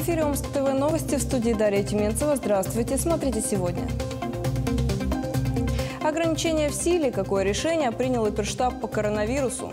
эфире Омск ТВ новости, в студии Дарья Тюменцева. Здравствуйте, смотрите сегодня. Ограничения в силе. Какое решение принял оперштаб по коронавирусу?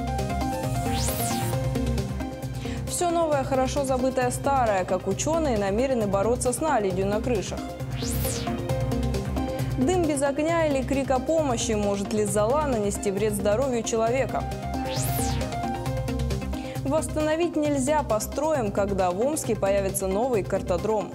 Все новое, хорошо забытое старое. Как ученые намерены бороться с наледью на крышах. Дым без огня или крик о помощи. Может ли зола нанести вред здоровью человека? Восстановить нельзя построим, когда в Омске появится новый картодром.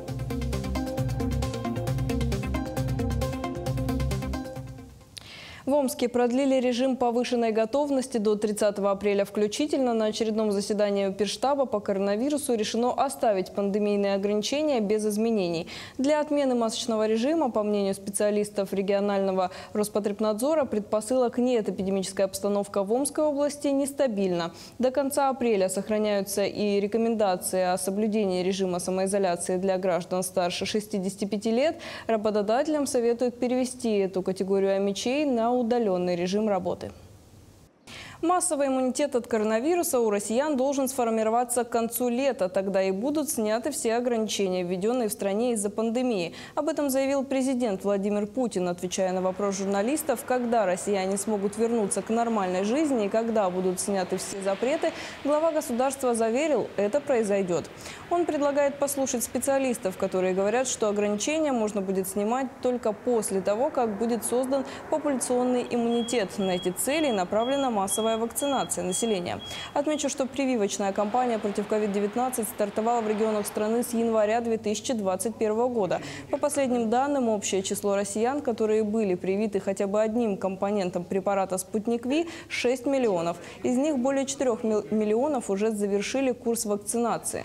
В Омске продлили режим повышенной готовности до 30 апреля включительно. На очередном заседании оперштаба по коронавирусу решено оставить пандемийные ограничения без изменений. Для отмены масочного режима, по мнению специалистов регионального Роспотребнадзора, предпосылок нет. Эпидемическая обстановка в Омской области нестабильна. До конца апреля сохраняются и рекомендации о соблюдении режима самоизоляции для граждан старше 65 лет. Работодателям советуют перевести эту категорию омичей на удаленный режим работы. Массовый иммунитет от коронавируса у россиян должен сформироваться к концу лета. Тогда и будут сняты все ограничения, введенные в стране из-за пандемии. Об этом заявил президент Владимир Путин, отвечая на вопрос журналистов, когда россияне смогут вернуться к нормальной жизни и когда будут сняты все запреты. Глава государства заверил, это произойдет. Он предлагает послушать специалистов, которые говорят, что ограничения можно будет снимать только после того, как будет создан популяционный иммунитет. На эти цели направлена массовая вакцинация населения. Отмечу, что прививочная кампания против COVID-19 стартовала в регионах страны с января 2021 года. По последним данным, общее число россиян, которые были привиты хотя бы одним компонентом препарата «Спутник Ви» – 6 миллионов. Из них более 4 миллионов уже завершили курс вакцинации.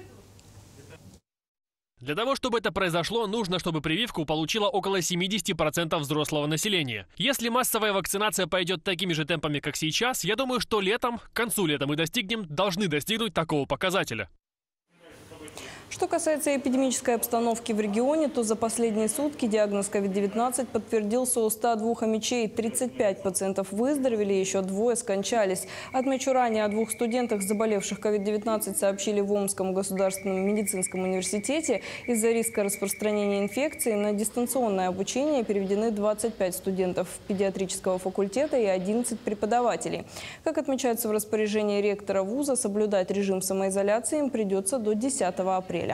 Для того, чтобы это произошло, нужно, чтобы прививку получило около 70% взрослого населения. Если массовая вакцинация пойдет такими же темпами, как сейчас, я думаю, что летом, к концу лета мы должны достигнуть такого показателя. Что касается эпидемической обстановки в регионе, то за последние сутки диагноз COVID-19 подтвердился у 102 омичей. 35 пациентов выздоровели, еще 2 скончались. Отмечу, ранее о 2 студентах, заболевших COVID-19, сообщили в Омском государственном медицинском университете. Из-за риска распространения инфекции на дистанционное обучение переведены 25 студентов педиатрического факультета и 11 преподавателей. Как отмечается в распоряжении ректора вуза, соблюдать режим самоизоляции им придется до 10 апреля.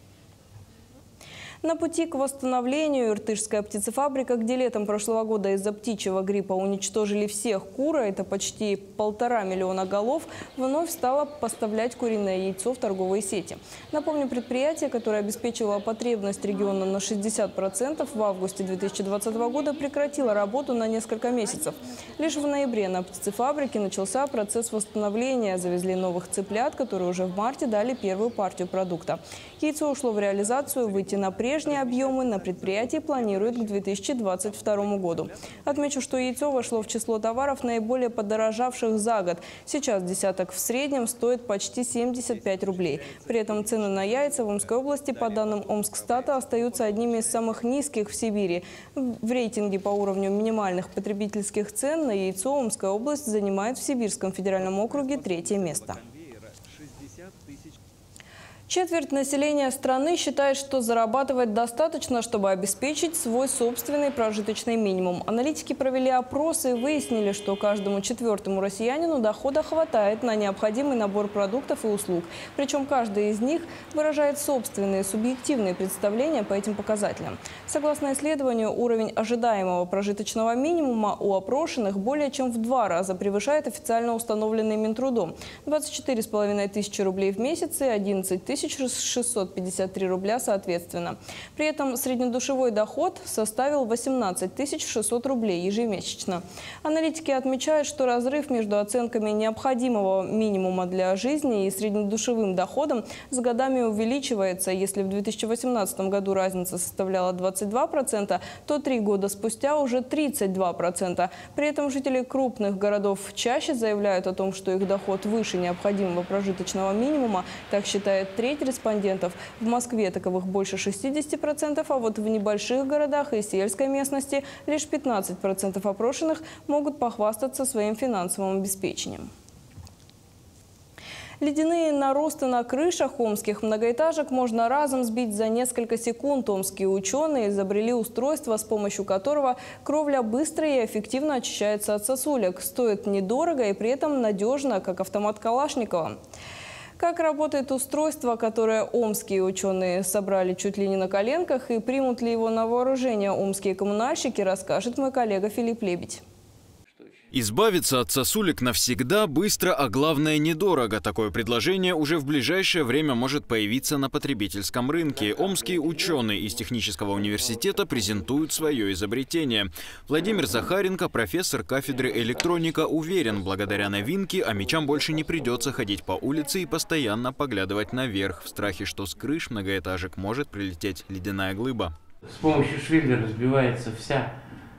На пути к восстановлению Иртышская птицефабрика, где летом прошлого года из-за птичьего гриппа уничтожили всех кур, это почти 1,5 миллиона голов, вновь стала поставлять куриное яйцо в торговые сети. Напомню, предприятие, которое обеспечивало потребность региона на 60%, в августе 2020 года прекратило работу на несколько месяцев. Лишь в ноябре на птицефабрике начался процесс восстановления. Завезли новых цыплят, которые уже в марте дали первую партию продукта. Яйцо ушло в реализацию, выйти на прежние объемы на предприятии планируют к 2022 году. Отмечу, что яйцо вошло в число товаров, наиболее подорожавших за год. Сейчас десяток в среднем стоит почти 75 рублей. При этом цены на яйца в Омской области, по данным Омскстата, остаются одними из самых низких в Сибири. В рейтинге по уровню минимальных потребительских цен на яйцо Омская область занимает в Сибирском федеральном округе 3-е место. Четверть населения страны считает, что зарабатывать достаточно, чтобы обеспечить свой собственный прожиточный минимум. Аналитики провели опросы и выяснили, что каждому 4-му россиянину дохода хватает на необходимый набор продуктов и услуг. Причем каждый из них выражает собственные субъективные представления по этим показателям. Согласно исследованию, уровень ожидаемого прожиточного минимума у опрошенных более чем в 2 раза превышает официально установленный Минтрудом – 24,5 тысячи рублей в месяц и 11 653 рубля соответственно. При этом среднедушевой доход составил 18 600 рублей ежемесячно. Аналитики отмечают, что разрыв между оценками необходимого минимума для жизни и среднедушевым доходом с годами увеличивается. Если в 2018 году разница составляла 22%, то 3 года спустя уже 32%. При этом жители крупных городов чаще заявляют о том, что их доход выше необходимого прожиточного минимума. Так считает треть респондентов. В Москве таковых больше 60%, а вот в небольших городах и сельской местности лишь 15% опрошенных могут похвастаться своим финансовым обеспечением. Ледяные наросты на крышах омских многоэтажек можно разом сбить за несколько секунд. Омские ученые изобрели устройство, с помощью которого кровля быстро и эффективно очищается от сосулек. Стоит недорого и при этом надежно, как автомат Калашникова. Как работает устройство, которое омские ученые собрали чуть ли не на коленках, и примут ли его на вооружение омские коммунальщики, расскажет мой коллега Филипп Лебедь. Избавиться от сосулек навсегда, быстро, а главное недорого. Такое предложение уже в ближайшее время может появиться на потребительском рынке. Омские ученые из технического университета презентуют свое изобретение. Владимир Захаренко, профессор кафедры электроника, уверен, благодаря новинке омичам больше не придется ходить по улице и постоянно поглядывать наверх, в страхе, что с крыш многоэтажек может прилететь ледяная глыба. С помощью швеллера разбивается вся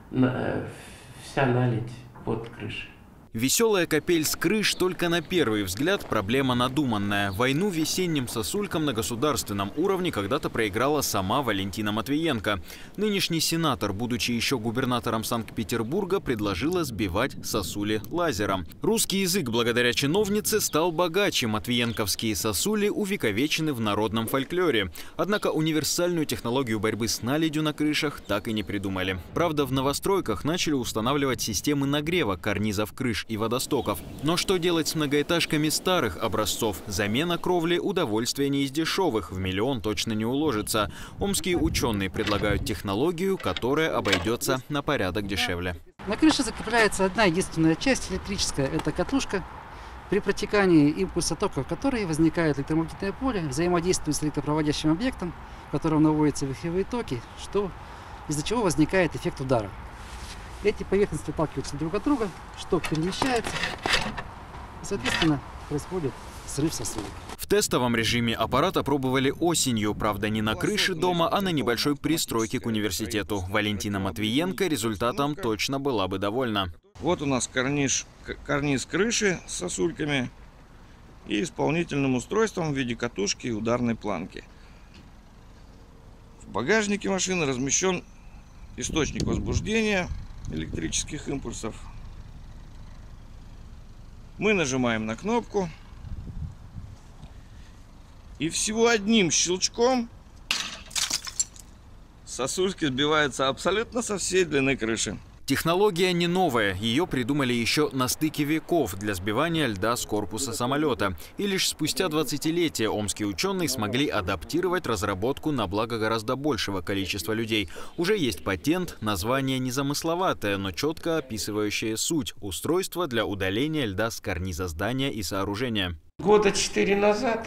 наледь под крышей. Веселая капель с крыш только на первый взгляд проблема надуманная. Войну весенним сосулькам на государственном уровне когда-то проиграла сама Валентина Матвиенко. Нынешний сенатор, будучи еще губернатором Санкт-Петербурга, предложила сбивать сосули лазером. Русский язык благодаря чиновнице стал богаче. Матвиенковские сосули увековечены в народном фольклоре. Однако универсальную технологию борьбы с наледью на крышах так и не придумали. Правда, в новостройках начали устанавливать системы нагрева карнизов крыш и водостоков. Но что делать с многоэтажками старых образцов? Замена кровли – удовольствие не из дешевых, в миллион точно не уложится. Омские ученые предлагают технологию, которая обойдется на порядок дешевле. На крыше закрепляется одна единственная часть электрическая – это катушка, при протекании импульса тока в которой возникает электромагнитное поле, взаимодействует с электропроводящим объектом, в котором наводятся вихревые токи, из-за чего возникает эффект удара. Эти поверхности отталкиваются друг от друга, шток перемещается, и, соответственно, происходит срыв сосулек. В тестовом режиме аппарат опробовали осенью, правда не на крыше дома, а на небольшой пристройке к университету. Валентина Матвиенко результатом точно была бы довольна. Вот у нас карниз крыши с сосульками и исполнительным устройством в виде катушки и ударной планки. В багажнике машины размещен источник возбуждения электрических импульсов. Мы нажимаем на кнопку, и всего одним щелчком сосульки сбиваются абсолютно со всей длины крыши. Технология не новая, ее придумали еще на стыке веков для сбивания льда с корпуса самолета. И лишь спустя 20-летия омские ученые смогли адаптировать разработку на благо гораздо большего количества людей. Уже есть патент, название незамысловатое, но четко описывающее суть – устройство для удаления льда с карниза здания и сооружения. Года 4 назад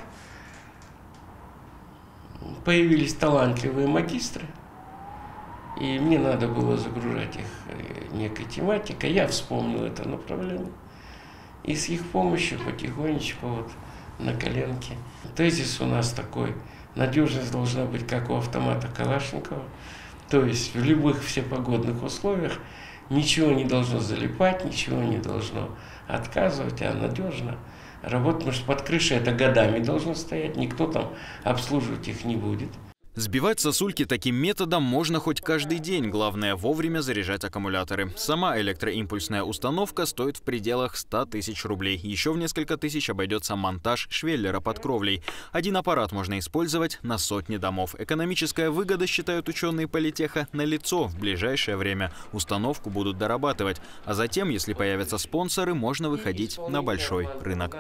появились талантливые магистры. И мне надо было загружать их некой тематикой. Я вспомнил это направление. И с их помощью потихонечку вот на коленке. Тезис у нас такой. Надежность должна быть как у автомата Калашникова. То есть в любых всепогодных условиях ничего не должно залипать, ничего не должно отказывать, а надежно работать. Потому что под крышей это годами должно стоять. Никто там обслуживать их не будет. Сбивать сосульки таким методом можно хоть каждый день. Главное вовремя заряжать аккумуляторы. Сама электроимпульсная установка стоит в пределах 100 тысяч рублей. Еще в несколько тысяч обойдется монтаж швеллера под кровлей. Один аппарат можно использовать на сотни домов. Экономическая выгода, считают ученые политеха, налицо. В ближайшее время установку будут дорабатывать. А затем, если появятся спонсоры, можно выходить на большой рынок.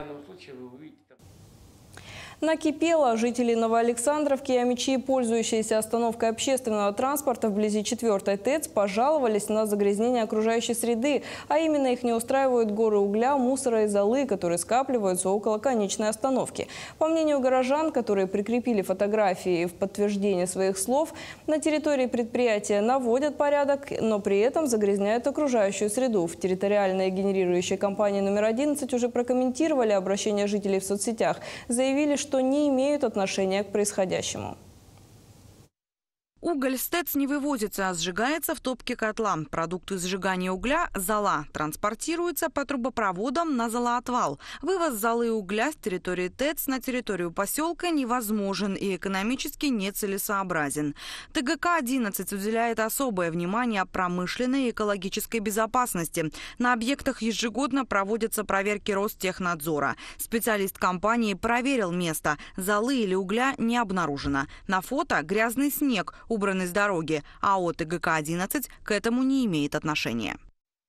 Накипело. Жители Новоалександровки и омичи, пользующиеся остановкой общественного транспорта вблизи 4-й ТЭЦ, пожаловались на загрязнение окружающей среды. А именно их не устраивают горы угля, мусора и золы, которые скапливаются около конечной остановки. По мнению горожан, которые прикрепили фотографии в подтверждение своих слов, на территории предприятия наводят порядок, но при этом загрязняют окружающую среду. В территориальной генерирующей компании номер 11 уже прокомментировали обращение жителей в соцсетях. Заявили, что не имеют отношения к происходящему. Уголь с ТЭЦ не вывозится, а сжигается в топке котла. Продукты сжигания угля – зола. Транспортируются по трубопроводам на золоотвал. Вывоз золы и угля с территории ТЭЦ на территорию поселка невозможен и экономически нецелесообразен. ТГК-11 уделяет особое внимание промышленной и экологической безопасности. На объектах ежегодно проводятся проверки Ростехнадзора. Специалист компании проверил место. Золы или угля не обнаружено. На фото грязный снег, убранный с дороги, а АО ТГК-11 к этому не имеет отношения.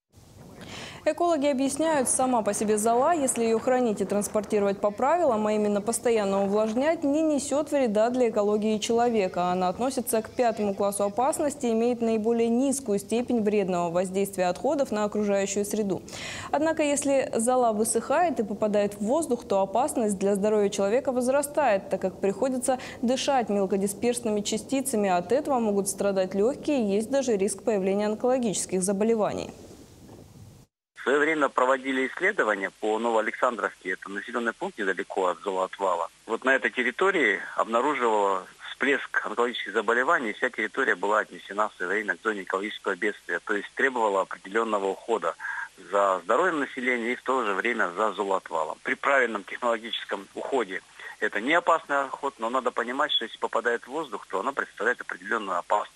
Экологи объясняют, сама по себе зола, если ее хранить и транспортировать по правилам, а именно постоянно увлажнять, не несет вреда для экологии человека. Она относится к 5-му классу опасности и имеет наиболее низкую степень вредного воздействия отходов на окружающую среду. Однако, если зола высыхает и попадает в воздух, то опасность для здоровья человека возрастает, так как приходится дышать мелкодисперсными частицами, а от этого могут страдать легкие и есть даже риск появления онкологических заболеваний. В свое время проводили исследования по Новоалександровке, это населенный пункт недалеко от золоотвала. Вот на этой территории обнаруживала всплеск онкологических заболеваний, и вся территория была отнесена в свое время к зоне экологического бедствия, то есть требовала определенного ухода за здоровьем населения и в то же время за золоотвалом. При правильном технологическом уходе это не опасный отход, но надо понимать, что если попадает в воздух, то оно представляет определенную опасность.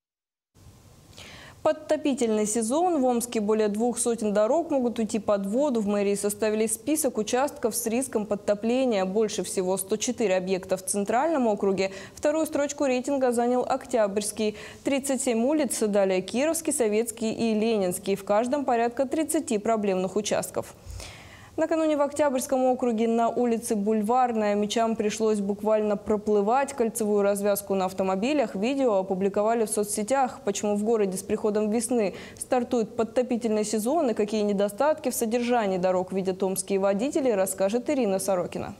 Подтопительный сезон. В Омске более 200 дорог могут уйти под воду. В мэрии составили список участков с риском подтопления. Больше всего 104 объекта в Центральном округе. Вторую строчку рейтинга занял Октябрьский. 37 улиц, далее Кировский, Советский и Ленинский. В каждом порядка 30 проблемных участков. Накануне в Октябрьском округе на улице Бульварная мечам пришлось буквально проплывать кольцевую развязку на автомобилях. Видео опубликовали в соцсетях. Почему в городе с приходом весны стартует подтопительный сезон и какие недостатки в содержании дорог видят омские водители, расскажет Ирина Сорокина.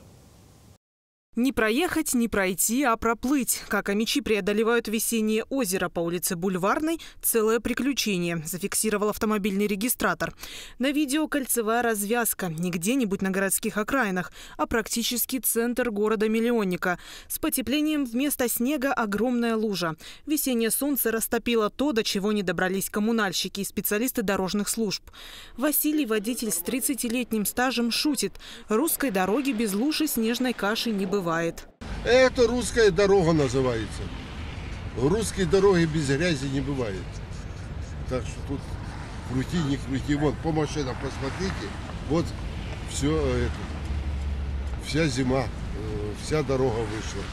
Не проехать, не пройти, а проплыть. Как омичи преодолевают весеннее озеро по улице Бульварной – целое приключение, зафиксировал автомобильный регистратор. На видео кольцевая развязка. Не где-нибудь на городских окраинах, а практически центр города-миллионника. С потеплением вместо снега огромная лужа. Весеннее солнце растопило то, до чего не добрались коммунальщики и специалисты дорожных служб. Василий, водитель с 30-летним стажем, шутит. Русской дороги без луж и снежной каши не бывает. Это русская дорога называется. Русской дороги без грязи не бывает. Так что тут крути, не крути. Вон, по машинам посмотрите. Вот все это. Вся зима, вся дорога вышла.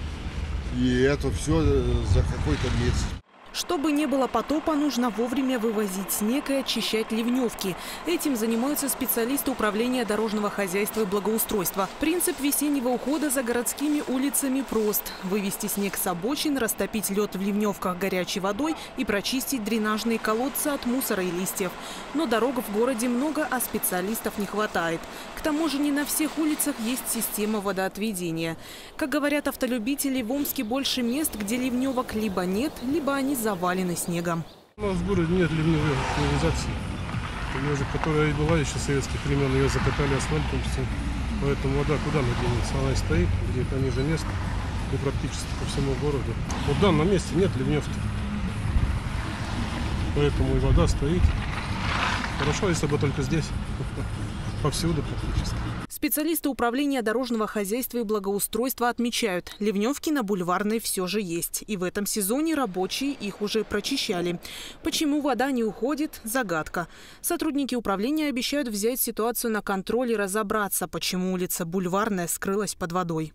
И это все за какой-то месяц. Чтобы не было потопа, нужно вовремя вывозить снег и очищать ливневки. Этим занимаются специалисты управления дорожного хозяйства и благоустройства. Принцип весеннего ухода за городскими улицами прост. Вывести снег с обочин, растопить лед в ливневках горячей водой и прочистить дренажные колодцы от мусора и листьев. Но дорог в городе много, а специалистов не хватает. К тому же не на всех улицах есть система водоотведения. Как говорят автолюбители, в Омске больше мест, где ливневок либо нет, либо они завалены снегом. У нас в городе нет ливневой канализации, которая была еще с советских времен, ее закатали асфальтом, поэтому вода куда она денется? Она и стоит где-то ниже места и практически по всему городу. Вот в данном месте нет ливневки, поэтому и вода стоит. Хорошо, если бы только здесь, повсюду практически. Специалисты управления дорожного хозяйства и благоустройства отмечают, ливневки на Бульварной все же есть. И в этом сезоне рабочие их уже прочищали. Почему вода не уходит – загадка. Сотрудники управления обещают взять ситуацию на контроль и разобраться, почему улица Бульварная скрылась под водой.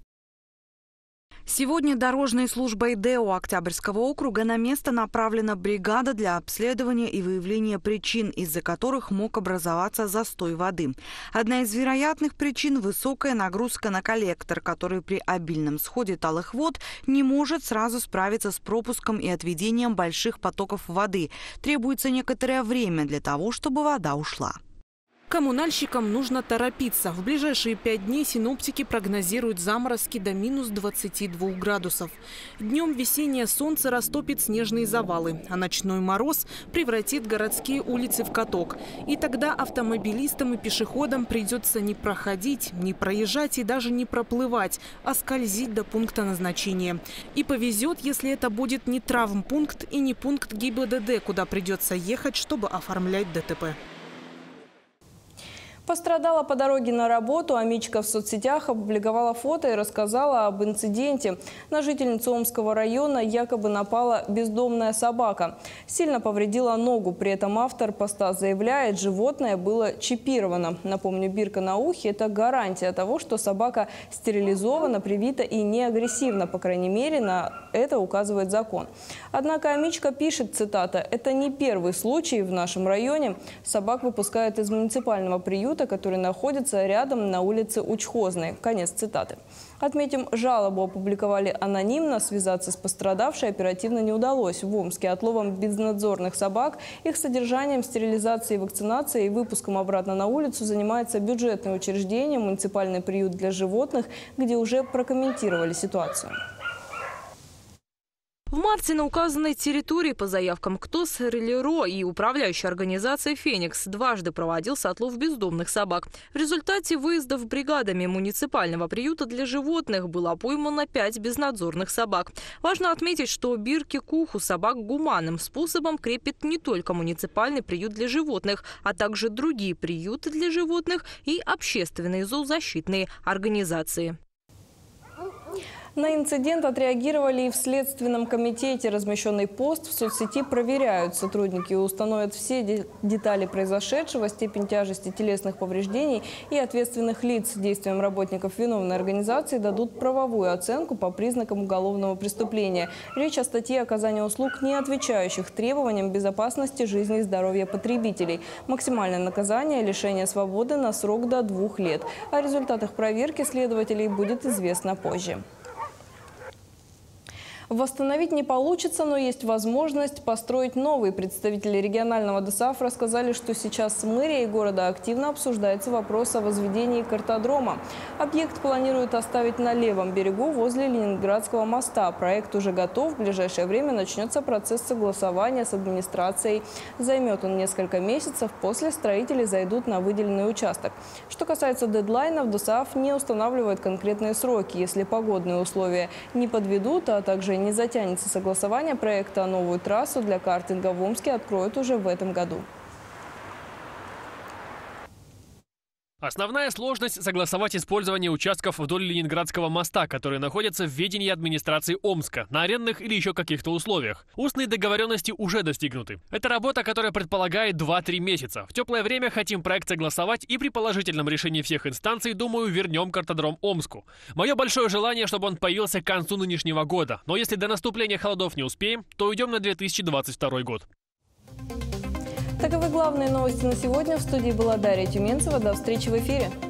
Сегодня дорожной службой ДЭО Октябрьского округа на место направлена бригада для обследования и выявления причин, из-за которых мог образоваться застой воды. Одна из вероятных причин – высокая нагрузка на коллектор, который при обильном сходе талых вод не может сразу справиться с пропуском и отведением больших потоков воды. Требуется некоторое время для того, чтобы вода ушла. Коммунальщикам нужно торопиться. В ближайшие 5 дней синоптики прогнозируют заморозки до минус 22 градусов. Днем весеннее солнце растопит снежные завалы, а ночной мороз превратит городские улицы в каток. И тогда автомобилистам и пешеходам придется не проходить, не проезжать и даже не проплывать, а скользить до пункта назначения. И повезет, если это будет не травмпункт и не пункт ГИБДД, куда придется ехать, чтобы оформлять ДТП. Пострадала по дороге на работу. Амичка в соцсетях опубликовала фото и рассказала об инциденте. На жительницу Омского района якобы напала бездомная собака. Сильно повредила ногу. При этом автор поста заявляет, животное было чипировано. Напомню, бирка на ухе – это гарантия того, что собака стерилизована, привита и не агрессивна. По крайней мере, на это указывает закон. Однако Амичка пишет, цитата, «Это не первый случай в нашем районе. Собак выпускают из муниципального приюта, который находится рядом на улице Учхозной». Конец цитаты. Отметим, жалобу опубликовали анонимно. Связаться с пострадавшей оперативно не удалось. В Омске отловом безнадзорных собак, их содержанием, стерилизацией, вакцинацией и выпуском обратно на улицу занимается бюджетное учреждение, муниципальный приют для животных, где уже прокомментировали ситуацию. В марте на указанной территории по заявкам КТОС, РЛРО и управляющей организацией «Феникс» дважды проводился отлов бездомных собак. В результате выездов бригадами муниципального приюта для животных было поймано 5 безнадзорных собак. Важно отметить, что бирки к уху собак гуманным способом крепит не только муниципальный приют для животных, а также другие приюты для животных и общественные зоозащитные организации. На инцидент отреагировали и в Следственном комитете. Размещенный пост в соцсети проверяют. Сотрудники установят все детали произошедшего, степень тяжести телесных повреждений и ответственных лиц. Действиям работников виновной организации дадут правовую оценку по признакам уголовного преступления. Речь о статье оказания услуг, не отвечающих требованиям безопасности жизни и здоровья потребителей. Максимальное наказание – лишение свободы на срок до 2 лет. О результатах проверки следователей будет известно позже. Восстановить не получится, но есть возможность построить новый. Представители регионального ДОСААФ рассказали, что сейчас с мэрией города активно обсуждается вопрос о возведении картодрома. Объект планируют оставить на левом берегу возле Ленинградского моста. Проект уже готов. В ближайшее время начнется процесс согласования с администрацией. Займет он несколько месяцев. После строители зайдут на выделенный участок. Что касается дедлайнов, ДОСААФ не устанавливает конкретные сроки. Если погодные условия не подведут, а также не затянется согласование проекта, новую трассу для картинга в Омске откроют уже в этом году. Основная сложность – согласовать использование участков вдоль Ленинградского моста, которые находятся в ведении администрации Омска, на арендных или еще каких-то условиях. Устные договоренности уже достигнуты. Это работа, которая предполагает 2-3 месяца. В теплое время хотим проект согласовать и при положительном решении всех инстанций, думаю, вернем картодром Омску. Мое большое желание, чтобы он появился к концу нынешнего года. Но если до наступления холодов не успеем, то уйдем на 2022 год. Таковы главные новости на сегодня. В студии была Дарья Тюменцева. До встречи в эфире.